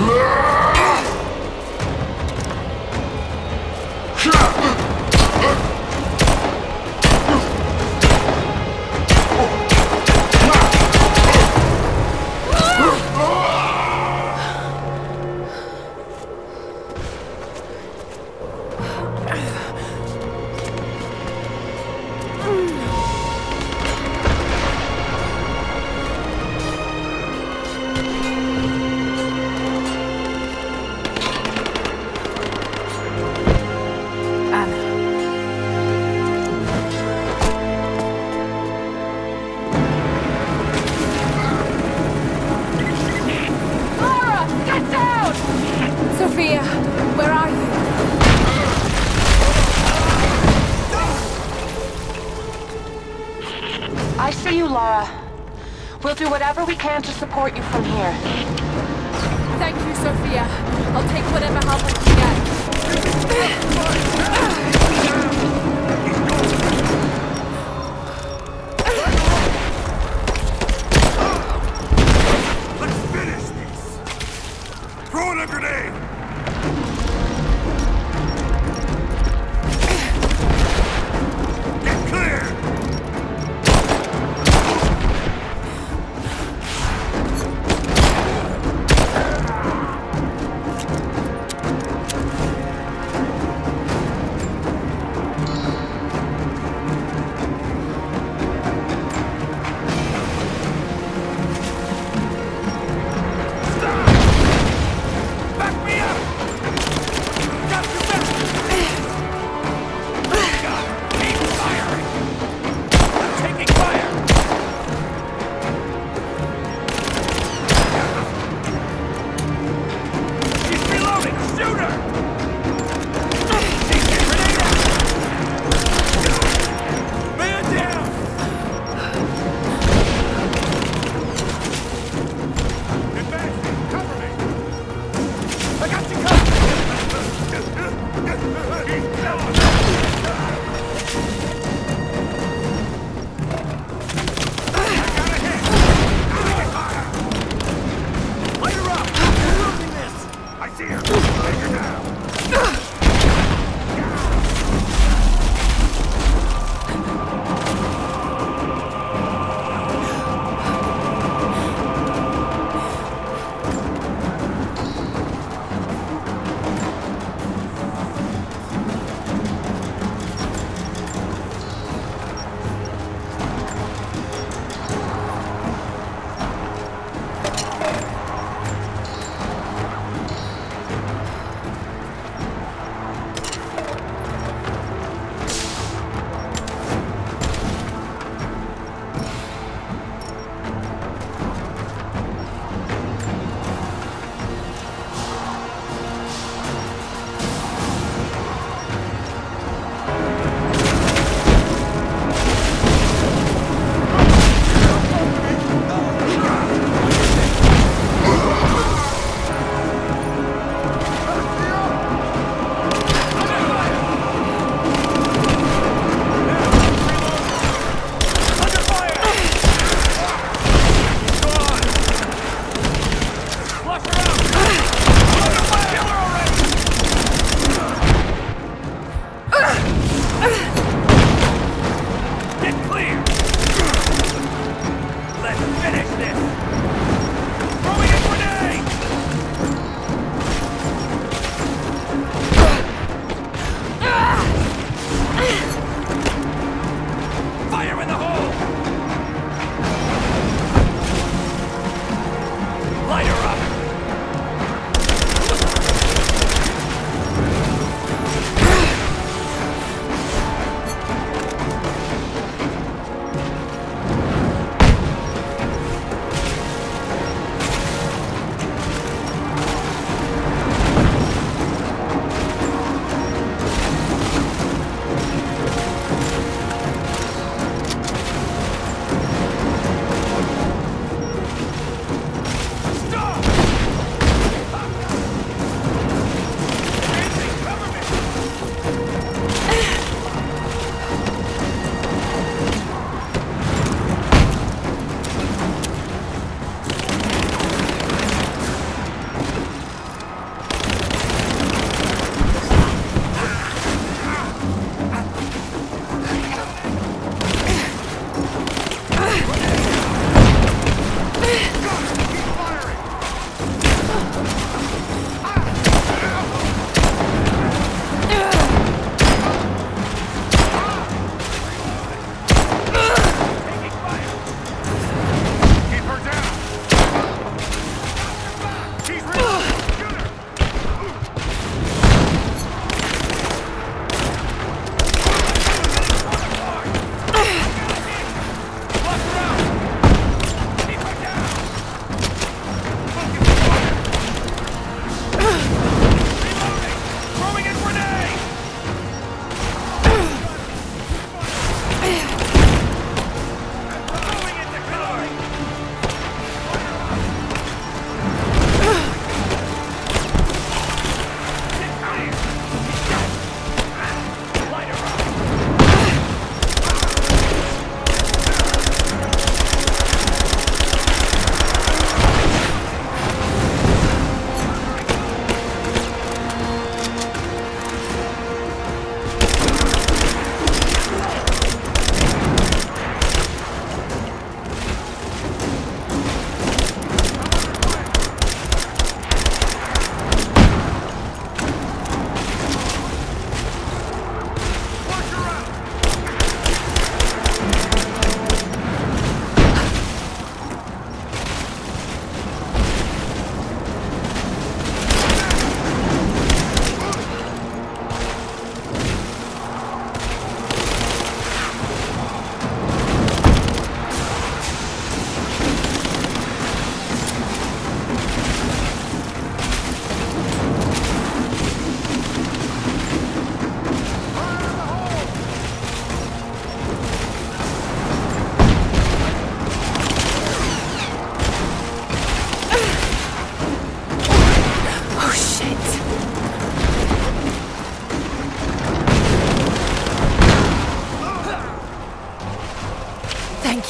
Lara. We'll do whatever we can to support you from here. Thank you, Sophia. I'll take whatever help I can get. Let's finish this! Throw in a grenade! Get clear! Back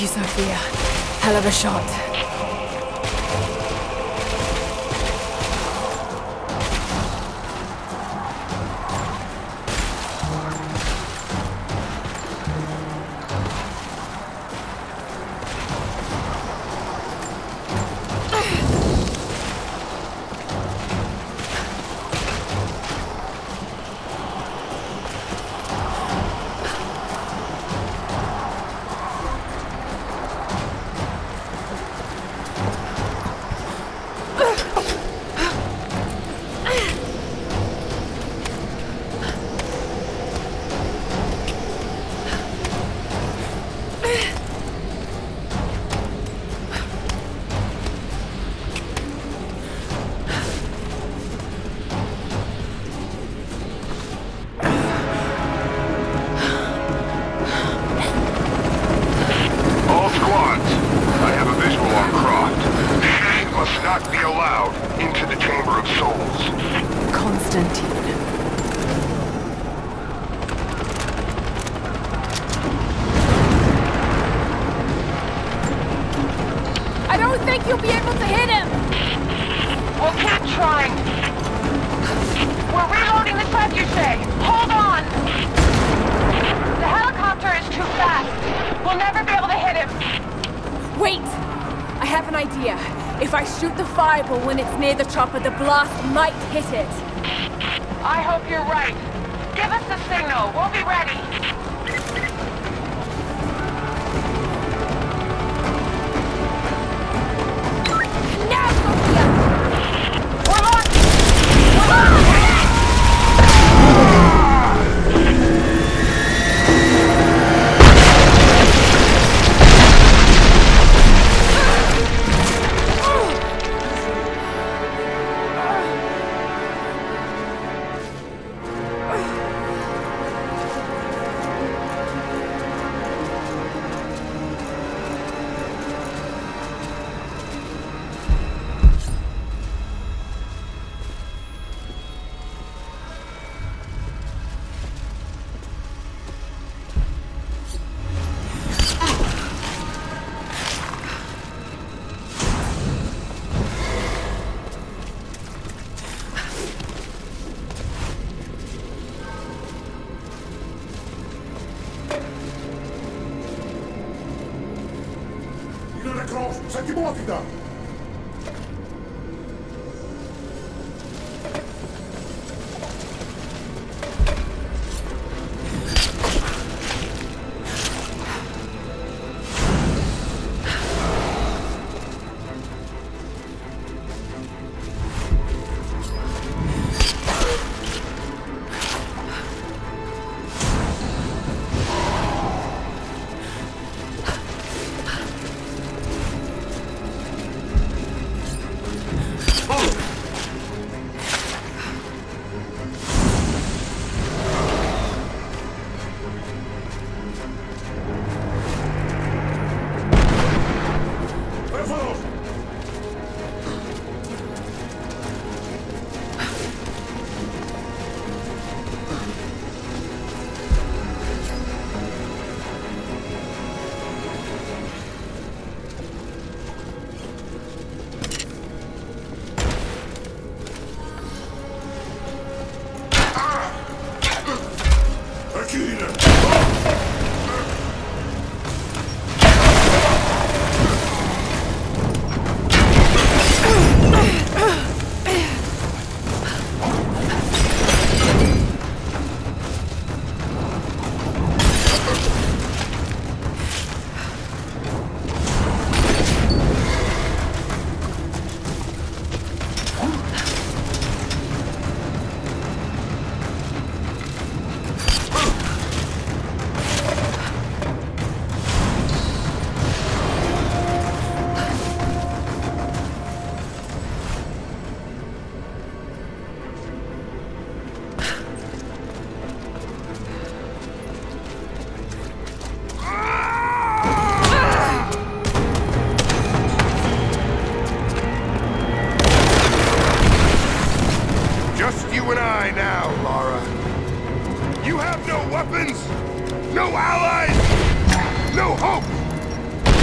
Thank you, Sophia. Hell of a shot. But when it's near the chopper, the blast might hit it. I hope you're right. Give us the signal. We'll be ready. Now, Sophia! We're launching! We're launching! Lara Croft, senti muovita! No weapons! No allies! No hope!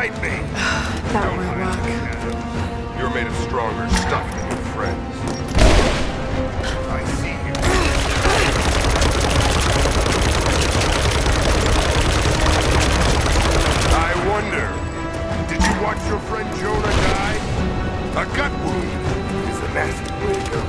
fight me. That won't work. You're made of stronger stuff than your friends. I see you. I wonder, did you watch your friend Jonah die? A gut wound is a nasty way to go.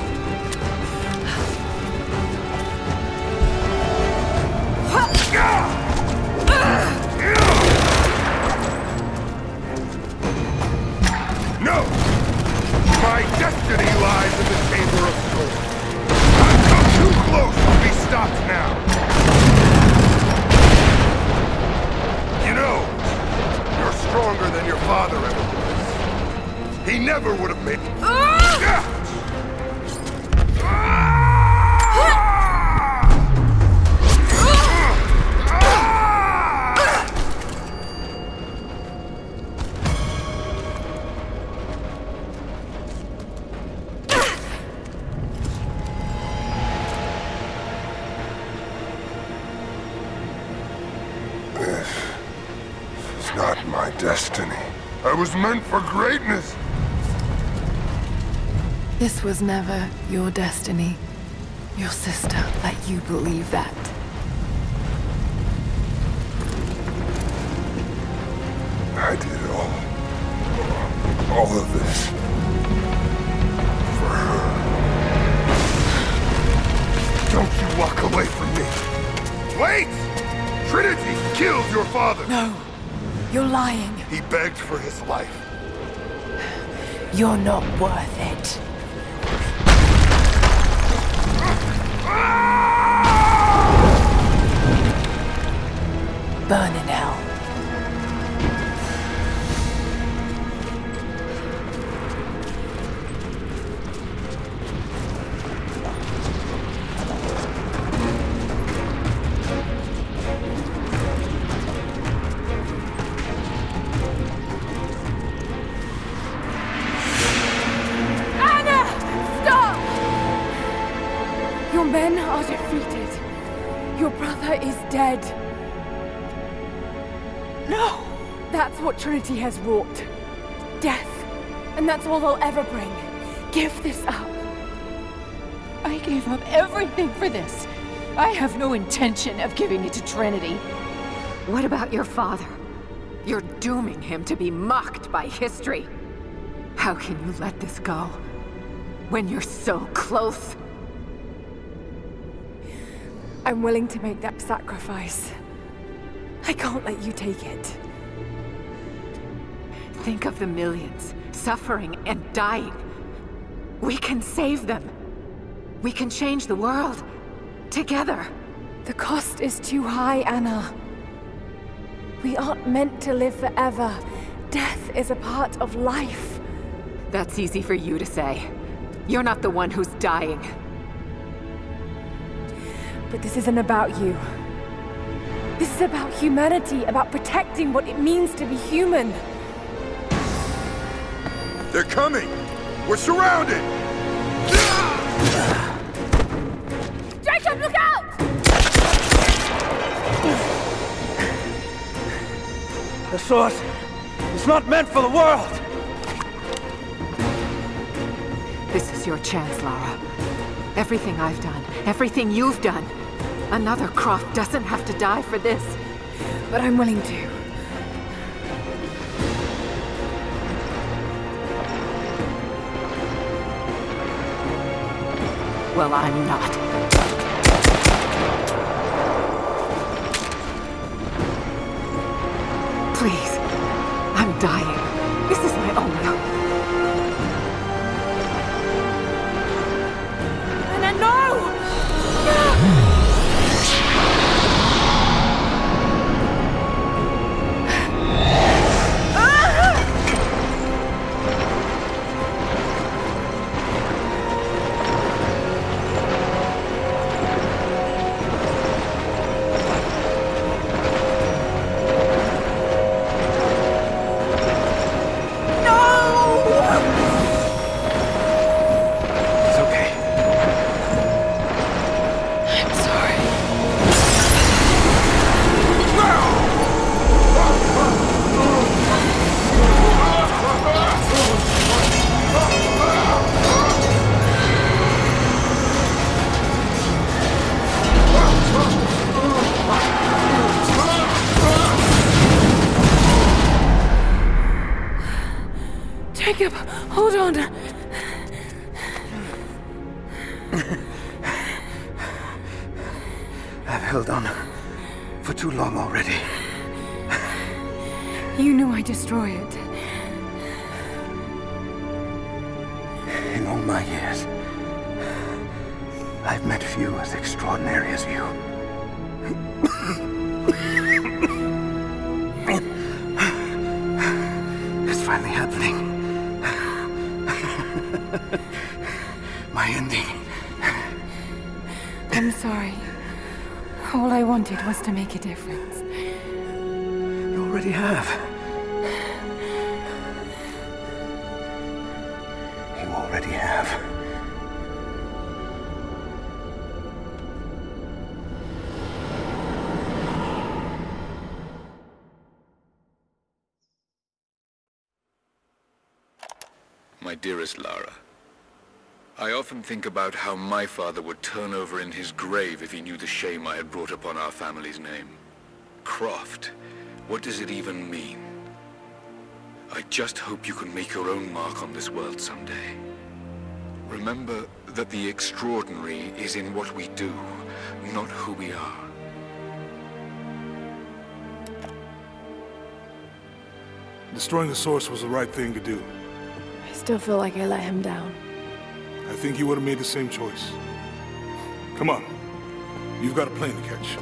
No! My destiny lies in the Chamber of Souls. I've come too close to be stopped now. You know, you're stronger than your father ever was. He never would have made... Not my destiny. I was meant for greatness. This was never your destiny. Your sister let you believe that. I did all of this for her. Don't you walk away from me. Wait! Trinity killed your father. No. You're lying. He begged for his life. You're not worth it. Burn in hell. Your men are defeated. Your brother is dead. No! That's what Trinity has wrought. Death. And that's all they'll ever bring. Give this up. I gave up everything for this. I have no intention of giving it to Trinity. What about your father? You're dooming him to be mocked by history. How can you let this go? When you're so close? I'm willing to make that sacrifice. I can't let you take it. Think of the millions suffering and dying. We can save them. We can change the world. Together. The cost is too high, Anna. We aren't meant to live forever. Death is a part of life. That's easy for you to say. You're not the one who's dying. But this isn't about you. This is about humanity, about protecting what it means to be human. They're coming! We're surrounded! Jacob, look out! The source is not meant for the world! This is your chance, Lara. Everything I've done, everything you've done. Another Croft doesn't have to die for this. But I'm willing to. Well, I'm not. Please. I'm dying. This is my only hope. Anna, no! Hold on. I've held on for too long already. You knew I'd destroy it. In all my years, I've met few as extraordinary as you. It's finally happening. My ending. I'm sorry. All I wanted was to make a difference. You already have. You already have. My dearest Lara, I often think about how my father would turn over in his grave if he knew the shame I had brought upon our family's name. Croft, what does it even mean? I just hope you can make your own mark on this world someday. Remember that the extraordinary is in what we do, not who we are. Destroying the source was the right thing to do. I still feel like I let him down. I think you would have made the same choice. Come on. You've got a plane to catch.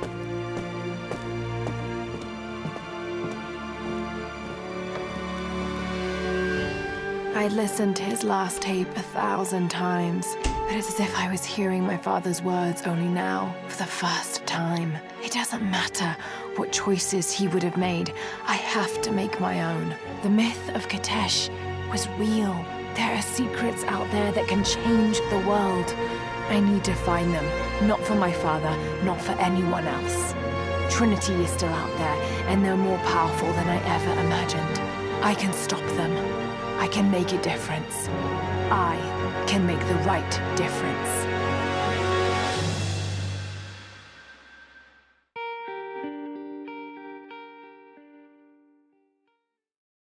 I listened to his last tape 1,000 times, but it's as if I was hearing my father's words only now, for the first time. It doesn't matter what choices he would have made. I have to make my own. The myth of Kitezh was real. There are secrets out there that can change the world. I need to find them, not for my father, not for anyone else. Trinity is still out there, and they're more powerful than I ever imagined. I can stop them. I can make a difference. I can make the right difference.